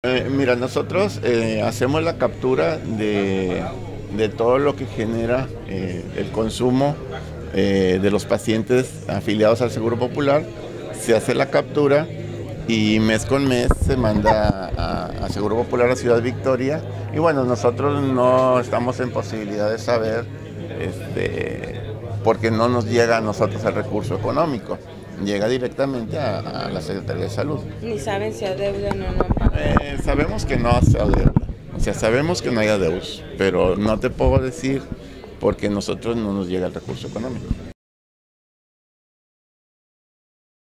Mira, nosotros hacemos la captura de todo lo que genera el consumo de los pacientes afiliados al Seguro Popular. Se hace la captura y mes con mes se manda a Seguro Popular a Ciudad Victoria. Y bueno, nosotros no estamos en posibilidad de saber, porque no nos llega a nosotros el recurso económico. Llega directamente a la Secretaría de Salud. Ni saben si adeudan o no. Sabemos que no se adeuda, o sea, sabemos que no hay adeudos, pero no te puedo decir porque nosotros no nos llega el recurso económico.